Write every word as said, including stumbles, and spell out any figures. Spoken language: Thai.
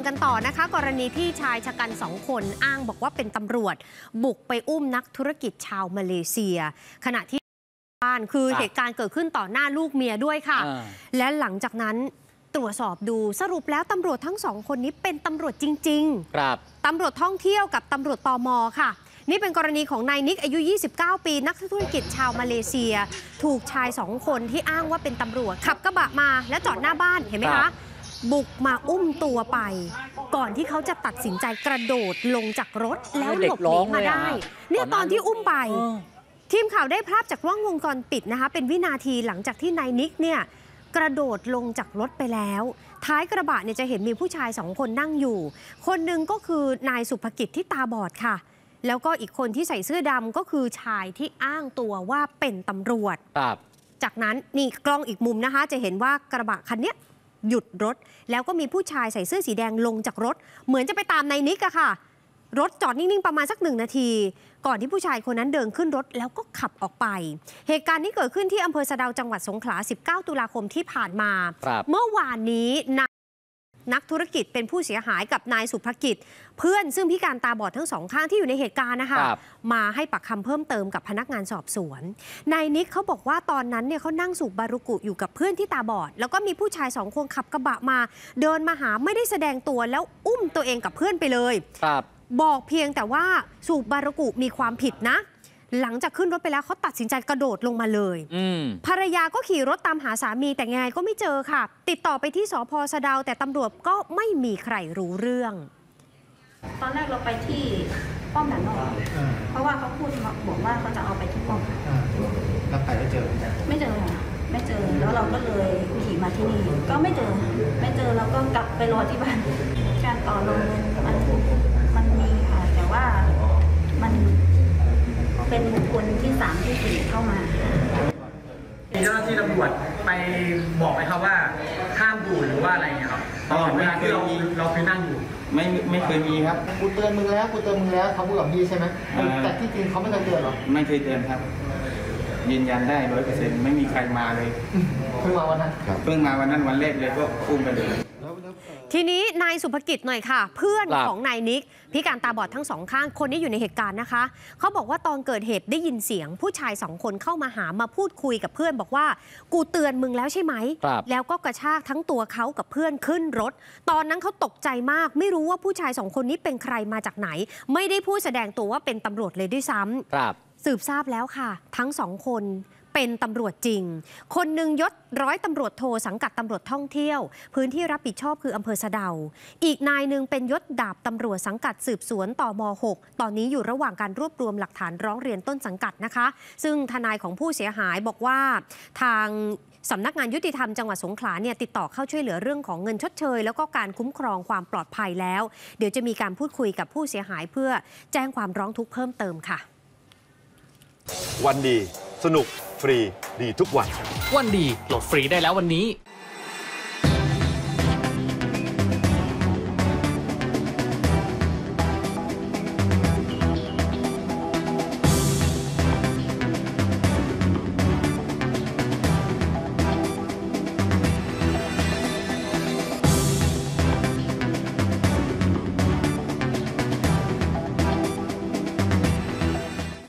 กันต่อนะคะกรณีที่ชายชะกันสองคนอ้างบอกว่าเป็นตำรวจบุกไปอุ้มนักธุรกิจชาวมาเลเซียขณะที่บ้านคือเหตุการณ์เกิดขึ้นต่อหน้าลูกเมียด้วยค่ะและหลังจากนั้นตรวจสอบดูสรุปแล้วตำรวจทั้งสองคนนี้เป็นตำรวจจริงๆครับตำรวจท่องเที่ยวกับตำรวจตม.ค่ะนี่เป็นกรณีของนายนิกอายุยี่สิบเก้าปีนักธุรกิจชาวมาเลเซียถูกชายสองคนที่อ้างว่าเป็นตำรวจขับกระบะมาและจอดหน้าบ้านเห็นไหมคะบุกมาอุ้มตัวไปก่อนที่เขาจะตัดสินใจกระโดดลงจากรถแล้วหลบหนีมาได้เนี่ยตอนที่อุ้มไปทีมข่าวได้ภาพจากกล้องวงจรปิดนะคะเป็นวินาทีหลังจากที่นายนิกเนี่ยกระโดดลงจากรถไปแล้วท้ายกระบะเนี่ยจะเห็นมีผู้ชายสองคนนั่งอยู่คนหนึ่งก็คือนายสุภกิจที่ตาบอดค่ะแล้วก็อีกคนที่ใส่เสื้อดำก็คือชายที่อ้างตัวว่าเป็นตำรวจจากนั้นนี่กล้องอีกมุมนะคะจะเห็นว่ากระบะคันนี้หยุดรถแล้วก็มีผู้ชายใส่เสื้อสีแดงลงจากรถเหมือนจะไปตามนายนิกอะค่ะรถจอดนิ่งๆประมาณสักหนึ่งนาทีก่อนที่ผู้ชายคนนั้นเดินขึ้นรถแล้วก็ขับออกไปเหตุการณ์นี้เกิดขึ้นที่อำเภอสะเดาจังหวัดสงขลาสิบเก้าตุลาคมที่ผ่านมาเมื่อวานนี้นักธุรกิจเป็นผู้เสียหายกับนายสุภกิจเพื่อนซึ่งพิการตาบอดทั้งสองข้างที่อยู่ในเหตุการณ์นะคะมาให้ปากคำเพิ่มเติมกับพนักงานสอบสวนนายนิกเขาบอกว่าตอนนั้นเนี่ยเขานั่งสูบบารุกุอยู่กับเพื่อนที่ตาบอดแล้วก็มีผู้ชายสองคนขับกระบะมาเดินมาหาไม่ได้แสดงตัวแล้วอุ้มตัวเองกับเพื่อนไปเลยบอกเพียงแต่ว่าสูบบารุกุมีความผิดนะหลังจากขึ้นรถไปแล้วเขาตัดสินใจกระโดดลงมาเลยภรรยาก็ขี่รถตามหาสามีแต่ยังไงก็ไม่เจอค่ะติดต่อไปที่สภ.สะเดาแต่ตำรวจก็ไม่มีใครรู้เรื่องตอนแรกเราไปที่ป้อมด่านนอกเพราะว่าเขาพูดบอกว่าเขาจะเอาไปที่ป้อมแล้วไปไม่เจอไม่เจอไม่เจอแล้วเราก็เลยขี่มาที่นี่ก็ไม่เจอไม่เจอเราก็กลับไปรอที่บ้านการต่อรองเงินมันมันมีค่ะแต่ว่ามันเป็นบุคคลที่สามที่สี่เข้ามาเจ้าหน้าที่ตำรวจไปบอกไหมครับว่าห้ามดูหรือว่าอะไรเงี้ยครับตอนเวลาที่เราเราเคยนั่งอยู่ไม่ไม่เคยมีครับกูเตือนมึงแล้วกูเตือนมึงแล้วเขาพูดกับพี่ใช่ไหมแต่ที่จริงเขาไม่เคยเตือนหรอไม่เคยเตือนครับยืนยันได้ร้อยเปอร์เซ็นต์ไม่มีใครมาเลยเพิ่งมาวันนั้นเพิ่งมาวันนั้นวันแรกเลยก็อุ้มไปเลยทีนี้นายสุภกิจหน่อยค่ะเพื่อนของนายนิกพิการตาบอดทั้งสองข้างคนนี้อยู่ในเหตุการณ์นะคะเขาบอกว่าตอนเกิดเหตุได้ยินเสียงผู้ชายสองคนเข้ามาหามาพูดคุยกับเพื่อนบอกว่ากูเตือนมึงแล้วใช่ไหมแล้วก็กระชากทั้งตัวเขากับเพื่อนขึ้นรถตอนนั้นเขาตกใจมากไม่รู้ว่าผู้ชายสองคนนี้เป็นใครมาจากไหนไม่ได้พูดแสดงตัวว่าเป็นตำรวจเลยด้วยซ้ำสืบทราบแล้วค่ะทั้งสองคนเป็นตำรวจจริงคนหนึ่งยศร้อยตำรวจโทสังกัดตำรวจท่องเที่ยวพื้นที่รับผิดชอบคืออำเภอสะเดาอีกนายหนึ่งเป็นยศดาบตำรวจสังกัดสืบสวนตม.หกตอนนี้อยู่ระหว่างการรวบรวมหลักฐานร้องเรียนต้นสังกัดนะคะซึ่งทนายของผู้เสียหายบอกว่าทางสำนักงานยุติธรรมจังหวัดสงขลาเนี่ยติดต่อเข้าช่วยเหลือเรื่องของเงินชดเชยแล้วก็การคุ้มครองความปลอดภัยแล้วเดี๋ยวจะมีการพูดคุยกับผู้เสียหายเพื่อแจ้งความร้องทุกข์เพิ่มเติมค่ะวันดีสนุกฟรีดีทุกวันวันดีโหลดฟรีได้แล้ววันนี้